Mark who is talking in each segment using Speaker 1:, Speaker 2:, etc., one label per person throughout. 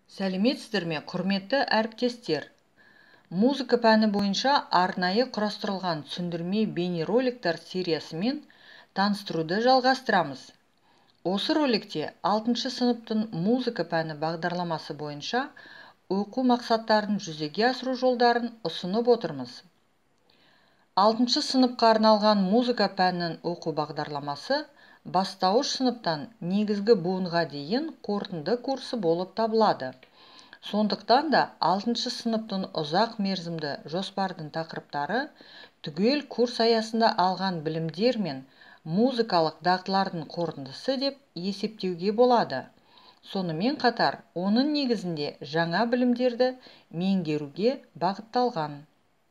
Speaker 1: Сәлеметсіздер ме, құрметті әріптестер? Музыка пәні бойынша арнайы құрастырылған түсіндірме бейнероликтер сериясымен таныстыруды жалғастырамыз. Осы роликте 6 сыныптың музыка пәні бағдарламасы бойынша оқу мақсаттарын жүзеге асыру жолдарын ұсынып отырмыз. 6 сыныпқа арналған музыка пәнінің оқу бағдарламасы бастауыш сыныптан негізгі буынға дейін қорытынды курсы болып табылады. Сондықтан да 6 сыныптың ұзақ мерзімді жоспардың тақырыптары түгел курс аясында алған білімдер мен музыкалық дағдылардың қорытындысы деп есептеуге болады. Сонымен қатар, оның негізінде жаңа білімдерді меңгеруге бағытталған.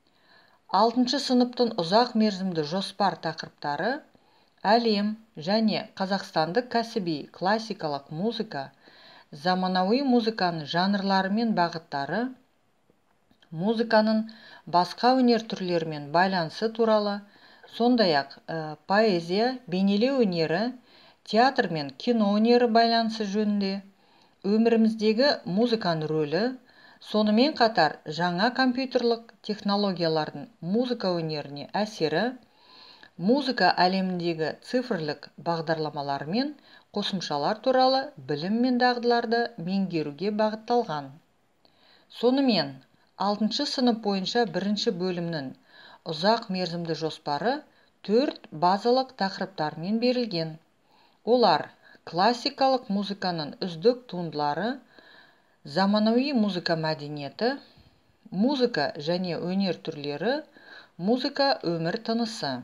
Speaker 1: 6 сыныптың ұзақ мерзімді жоспар тақырыптары әлем және қазақстандық кәсіби классикалық музыка, заманауи музыканың жанрлары мен бағыттары, музыканың басқа өнер түрлерімен байланысы туралы, сондай-ақ поэзия, бейнелеу өнері, театр мен кино өнері байланысы жөнінде, өміріміздегі музыканың рөлі, сонымен қатар жаңа компьютерлік технологиялардың музыка өнеріне әсері, музыка әлеміндегі цифрлік бағдарламалар мен қосымшалар туралы білім мен дағдыларды меңгеруге бағытталған. Сонымен, 6 сынып бойынша бірінші бөлімнің ұзақ мерзімді жоспары 4 базалық тақырыптармен берілген. Олар классикалық музыканың үздік туындылары, заманауи музыка мәдениеті, музыка және өнер түрлері, музыка өмір тынысы.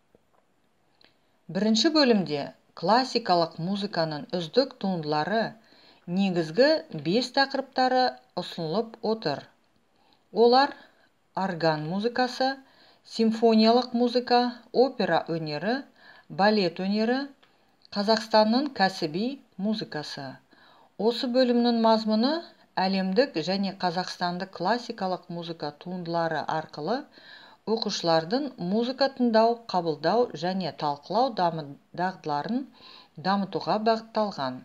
Speaker 1: Бірінші бөлімде классикалық музыканың үздік туындылары негізгі 5 тақырыптары ұсынылып отыр. Олар орган музыкасы, симфониялық музыка, опера өнері, балет өнері, Қазақстанның кәсіби музыкасы. Осы бөлімнің мазмұны әлемдік және қазақстандық классикалық музыка туындылары арқылы оқушылардың музыка тыңдау, қабылдау және талқылау дағдыларын дамытуға бағытталған.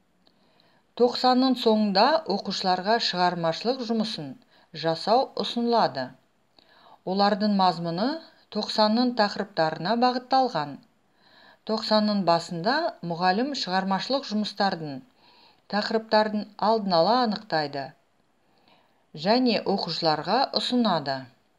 Speaker 1: 90-ның соңында оқушыларға шығармашылық жұмысын жасау ұсынылады. Олардың мазмұны 90-ның тақырыптарына бағытталған. 90-ның басында мұғалім шығармашылық жұмыстардың тақырыптарын алдын ала анықтайды және оқушыларға ұсынады.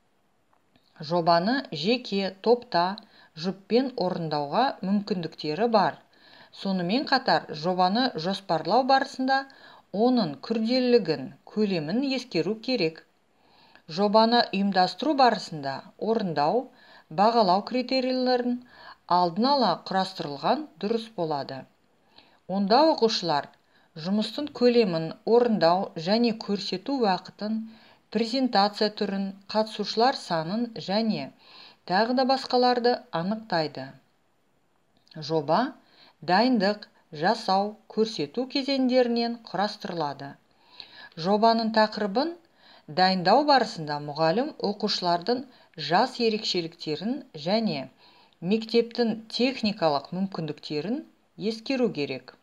Speaker 1: Жобаны жеке, топта, жұппен орындауға мүмкіндіктері бар. Сонымен қатар, жобаны жоспарлау барысында оның күрделілігін, көлемін ескеру керек. Жобаны ұйымдастыру барысында орындау, бағалау критерийлерін алдын ала құрастырылған дұрыс болады. Онда оқушылар жұмыстың көлемін, орындау және көрсету уақытын, презентация түрін, қатысушылар санын және тағы да басқаларды анықтайды. Жоба дайындық, жасау, көрсету кезеңдерінен құрастырылады. Жобаның тақырыбын дайындау барысында мұғалім оқушылардың жас ерекшеліктерін және мектептің техникалық мүмкіндіктерін ескеру керек.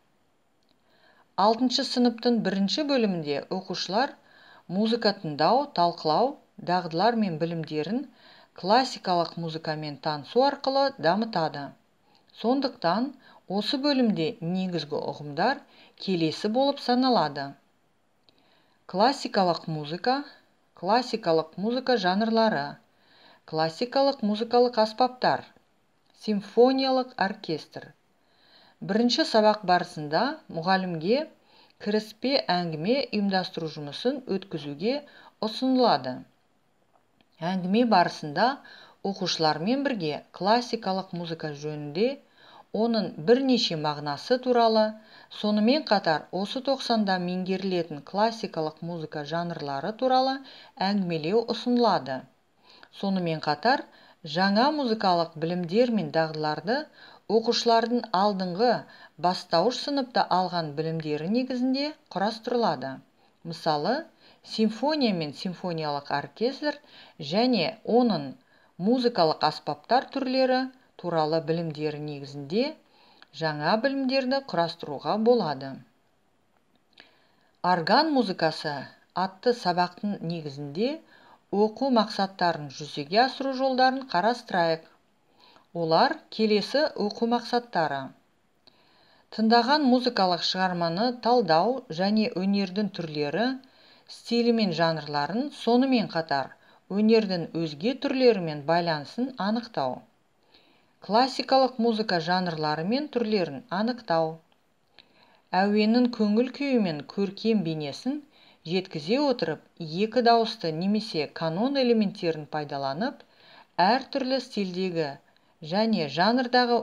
Speaker 1: 6 сыныптың бірінші бөлімінде оқушылар музыка тыңдау, талқылау, дағдылар мен білімдерін классикалық музыкамен танысу арқылы дамытады. Сондықтан, осы бөлімде негізгі ұғымдар келесі болып саналады. Классикалық музыка жанрлары, классикалық музыкалық аспаптар, симфониялық оркестр. Бірінші сабақ барысында мұғалімге кіріспе әңгіме ұйымдастыру жұмысын өткізуге ұсынылады. Әңгіме барысында оқушылармен бірге классикалық музыка жөнінде, оның бірнеше мағынасы туралы, сонымен қатар осы 90-да меңгерілетін классикалық музыка жанрлары туралы әңгімелеу ұсынылады. Сонымен қатар, жаңа музыкалық білімдер мен дағдыларды оқушылардың алдыңғы бастауыш сыныпта алған білімдері негізінде құрастырылады. Мысалы, симфония мен симфониялық оркестр және оның музыкалық аспаптар түрлері туралы білімдері негізінде жаңа білімдерді құрастыруға болады. Орган музыкасы атты сабақтың негізінде оқу мақсаттарын жүзеге асыру жолдарын қарастырайық. Олар келесі оқу мақсаттары: тыңдаған музыкалық шығарманы талдау және өнердің түрлері, стилі мен жанрларын, сонымен қатар өнердің өзге түрлерімен байланысын анықтау. Классикалық музыка жанрлары мен түрлерін анықтау. Әуеннің көңіл күйі мен көркем бейнесін жеткізе отырып, екі дауысты немесе канон элементтерін пайдаланып, әртүрлі стильдегі және жанрдағы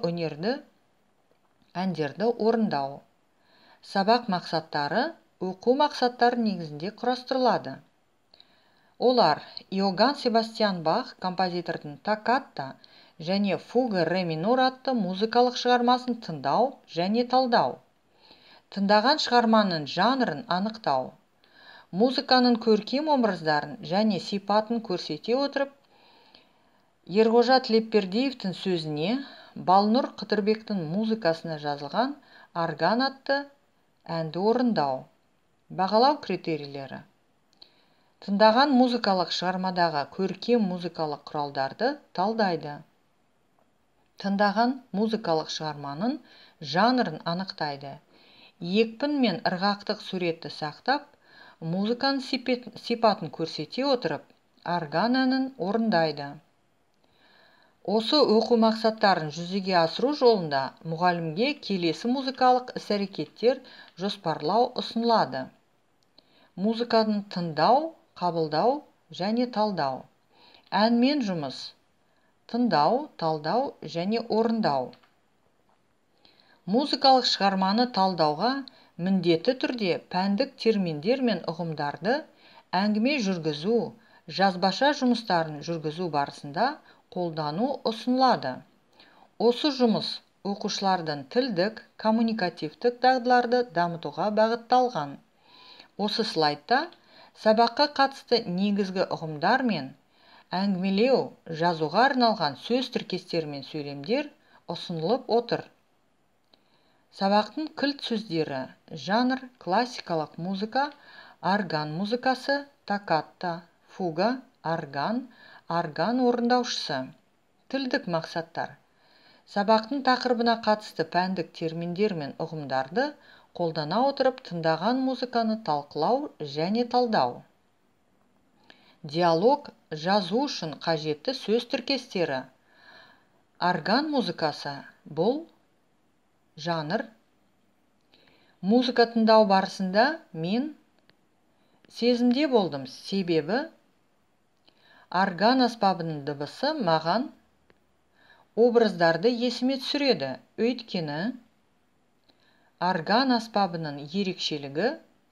Speaker 1: әндерді орындау. Сабақ мақсаттары оқу мақсаттары негізінде құрастырылады. Олар Иоганн Себастьян Бах композитордың токката және фуга ре минор атты музыкалық шығармасын тыңдау және талдау. Тыңдаған шығарманың жанрын анықтау. Музыканың көркем образдарын және сипатын көрсете отырып, Ерғожа Тілепбердиевтің сөзіне, Балнұр Қыдырбектің музыкасына жазылған орган атты әнді орындау. Бағалау критерийлері: тыңдаған музыкалық шығармадағы көркем музыкалық құралдарды талдайды. Тыңдаған музыкалық шығарманың жанрын анықтайды. Екпін мен ырғақтық суретті сақтап, музыканың сипатын көрсете отырып, орган әнін орындайды. Осы оқу мақсаттарын жүзеге асыру жолында мұғалімге келесі музыкалық іс-әрекеттер жоспарлау ұсынылады. Музыканы тыңдау, қабылдау және талдау. Әнмен жұмыс: тыңдау, талдау және орындау. Музыкалық шығарманы талдауға міндетті түрде пәндік терминдер мен ұғымдарды әңгіме жүргізу, жазбаша жұмыстарын жүргізу барысында қолдану ұсынылады. Осы жұмыс оқушылардың тілдік, коммуникативтік дағдыларды дамытуға бағытталған. Осы слайдта сабаққа қатысты негізгі ұғымдар мен әңгімелеу, жазуға арналған сөз тіркестер мен сөйлемдер ұсынылып отыр. Сабақтың кілт сөздері: жанр классикалық музыка, орган музыкасы, токката, фуга, орган, орган орындаушысы. Тілдік мақсаттар: сабақтың тақырыбына қатысты пәндік терминдер мен ұғымдарды қолдана отырып, тыңдаған музыканы талқылау және талдау. Диалог жазу үшін қажетті сөз тіркестері. Орган музыкасы бұл жанр. Музыка тыңдау барысында мен сезімде болдым, себебі орган аспабының дыбысы маған образдарды есіме түсіреді. Өйткені орган аспабының ерекшелігі.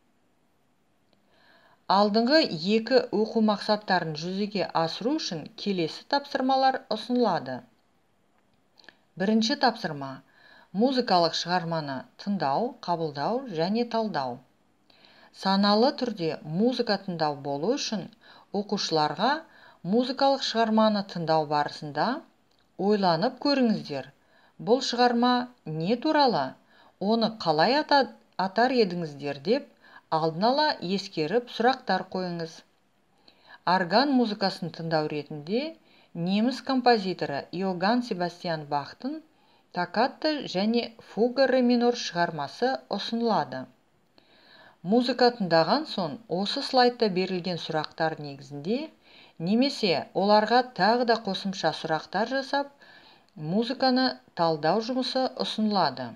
Speaker 1: Алдыңғы екі оқу мақсаттарын жүзеге асыру үшін келесі тапсырмалар ұсынылады. Бірінші тапсырма: музыкалық шығарманы тыңдау, қабылдау және талдау. Саналы түрде музыка тыңдау болу үшін оқушыларға музыкалық шығарманы тыңдау барысында ойланып көріңіздер. Бұл шығарма не туралы, оны қалай атар едіңіздер деп алдын ала ескеріп сұрақтар қойыңыз. Орган музыкасын тыңдау ретінде неміс композиторы Иоганн Себастьян Бахтың токката және фуга ре минор шығармасы ұсынылады. Музыка тыңдаған соң осы слайдта берілген сұрақтар негізінде немесе оларға тағы да қосымша сұрақтар жасап, музыканы талдау жұмысы ұсынылады.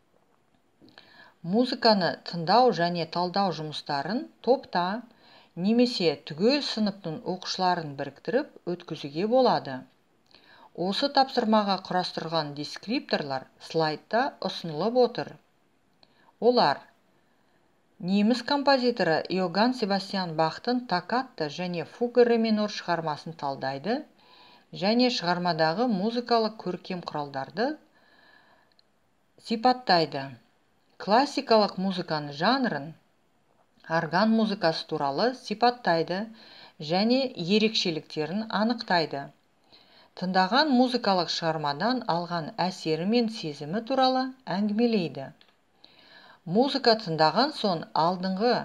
Speaker 1: Музыканы тыңдау және талдау жұмыстарын топта немесе түгел сыныптың оқушыларын біріктіріп өткізуге болады. Осы тапсырмаға құрастырған дескрипторлар слайдта ұсынылып отыр. Олар: неміс композиторы Иоганн Себастьян Бахтың токката және фуга ре минор шығармасын талдайды және шығармадағы музыкалық көркем құралдарды сипаттайды. Классикалық музыканың жанрын, орган музыкасы туралы сипаттайды және ерекшеліктерін анықтайды. Тыңдаған музыкалық шығармадан алған әсері мен сезімі туралы әңгімелейді. Музыка тыңдаған соң алдыңғы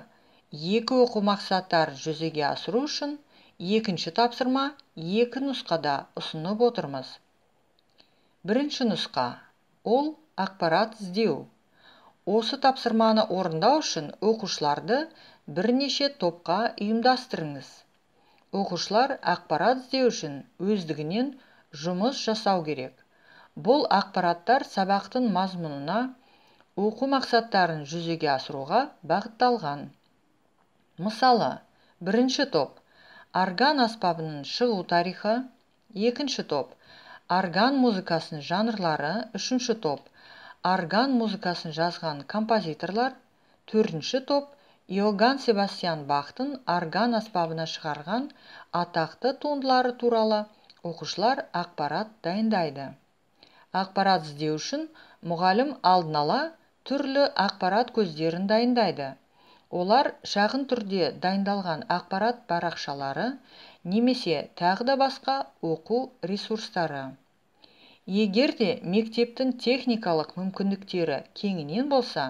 Speaker 1: екі оқу мақсаттарын жүзеге асыру үшін екінші тапсырма екі нұсқада ұсынып отырмыз. Бірінші нұсқа – ол ақпарат іздеу. Осы тапсырманы орындау үшін оқушыларды бірнеше топқа ұйымдастырыңыз. Оқушылар ақпарат іздеу үшін өздігінен жұмыс жасау керек. Бұл ақпараттар сабақтың мазмұнына, оқу мақсаттарын жүзеге асыруға бағытталған. Мысалы, бірінші топ – орган аспабының шығу тарихы, екінші топ – орган музыкасының жанрлары, үшінші топ – орган музыкасын жазған композиторлар, төртінші топ – Иоганн Себастьян Бахтың орган аспабына шығарған атақты туындылары туралы оқушылар ақпарат дайындайды. Ақпарат іздеу үшін мұғалім алдын ала түрлі ақпарат көздерін дайындайды. Олар шағын түрде дайындалған ақпарат парақшалары немесе тағы да басқа оқу ресурстары. Егер де мектептің техникалық мүмкіндіктері кеңінен болса,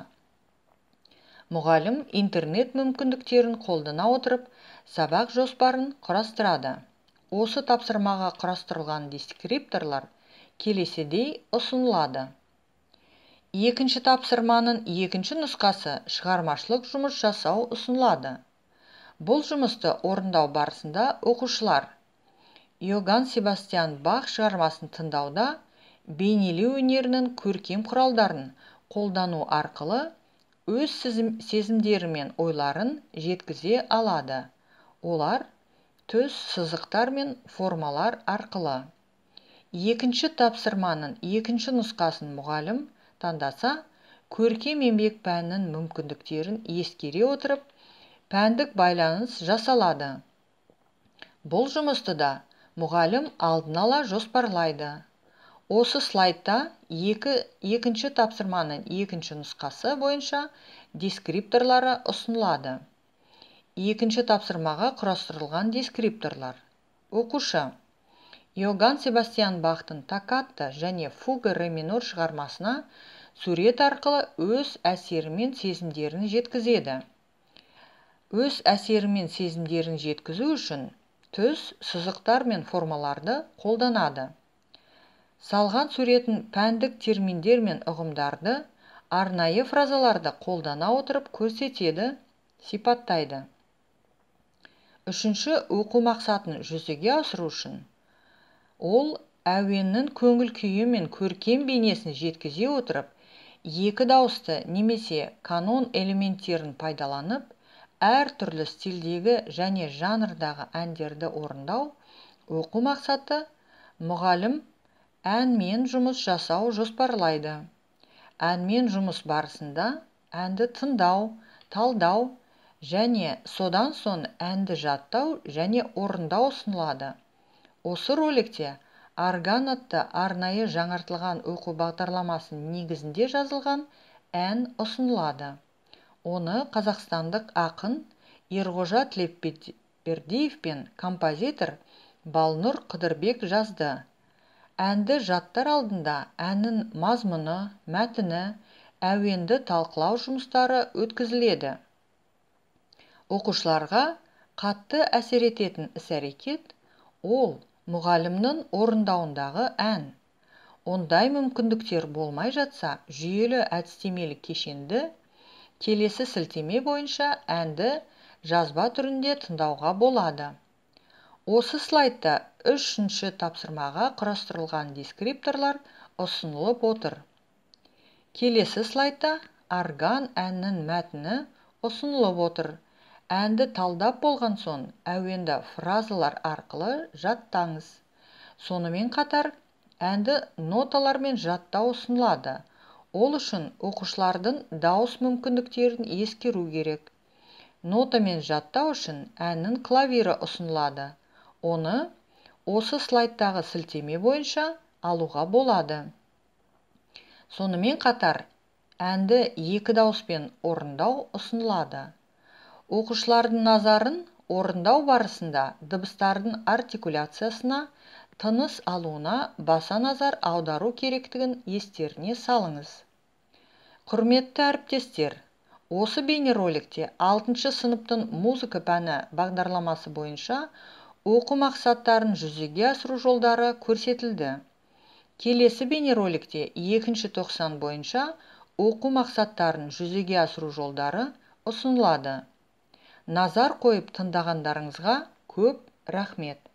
Speaker 1: мұғалім интернет мүмкіндіктерін қолдана отырып сабақ жоспарын құрастырады. Осы тапсырмаға құрастырылған дескрипторлар келесідей ұсынылады. Екінші тапсырманың екінші нұсқасы шығармашылық жұмыс жасау ұсынылады. Бұл жұмысты орындау барысында оқушылар Иоганн Себастьян Бах шығармасын тыңдауда бейнелеу өнерінің көркем құралдарын қолдану арқылы өз сезімдері мен ойларын жеткізе алады. Олар түс, сызықтар мен формалар арқылы. Екінші тапсырманың екінші нұсқасын мұғалім таңдаса, көркем еңбек пәнінің мүмкіндіктерін ескере отырып, пәндік байланыс жасалады. Бұл жұмысты да мұғалім алдын ала жоспарлайды. Осы слайдта екінші тапсырманың екінші нұсқасы бойынша дескрипторлары ұсынылады. Екінші тапсырмаға құрастырылған дескрипторлар. Оқушы Иоганн Себастьян Бахтың токката және фуга ре минор шығармасына сурет арқылы өз әсері мен сезімдерін жеткізеді. Өз әсері мен сезімдерін жеткізу үшін түс, сызықтар мен формаларды қолданады. Салған суретін пәндік терминдер мен ұғымдарды, арнайы фразаларды қолдана отырып көрсетеді, сипаттайды. Үшінші оқу мақсатын жүзеге асыру үшін ол әуеннің көңіл күйі мен көркем бейнесін жеткізе отырып, екі дауысты немесе канон элементтерін пайдаланып, әр түрлі стильдегі және жанрдағы әндерді орындау. Оқу мақсаты мұғалім әнмен жұмыс жасау жоспарлайды. Әнмен жұмыс барысында әнді тыңдау, талдау және содан соң әнді жаттау және орындау ұсынылады. Осы роликте орган атты арнайы жаңартылған оқу бағдарламасының негізінде жазылған ән ұсынылады. Оны қазақстандық ақын Ерғожа Тілепбердиев пен композитор Балнұр Қыдырбек жазды. Әнді жаттар алдында әннің мазмұны, мәтіні, әуенді талқылау жұмыстары өткізіледі. Оқушыларға қатты әсер ететін іс-әрекет ол мұғалімнің орындауындағы ән. Ондай мүмкіндіктер болмай жатса, жүйелі әдістемелік кешенді келесі сілтеме бойынша әнді жазба түрінде тыңдауға болады. Осы слайдта үшінші тапсырмаға құрастырылған дескрипторлар ұсынылып отыр. Келесі слайдта орган әннің мәтіні ұсынылып отыр. Әнді талдап болған соң, әуенді фразалар арқылы жаттаңыз. Сонымен қатар, әнді ноталармен жаттау ұсынылады. Ол үшін оқушылардың дауыс мүмкіндіктерін ескеру керек. Нотамен жаттау үшін әннің клавирі ұсынылады. Оны осы слайдтағы сілтеме бойынша алуға болады. Сонымен қатар, әнді екі дауыспен орындау ұсынылады. Оқушылардың назарын орындау барысында дыбыстардың артикуляциясына, тыныс алуына баса назар аудару керектігін естеріне салыңыз. Құрметті әріптестер, Осы бейнероликте 6 сыныптың музыка пәні бағдарламасы бойынша оқу мақсаттарын жүзеге асыру жолдары көрсетілді. Келесі бейнероликте 2 тоқсан бойынша оқу мақсаттарын жүзеге асыру жолдары ұсынылады. Назар қойып тыңдағандарыңызға көп рахмет.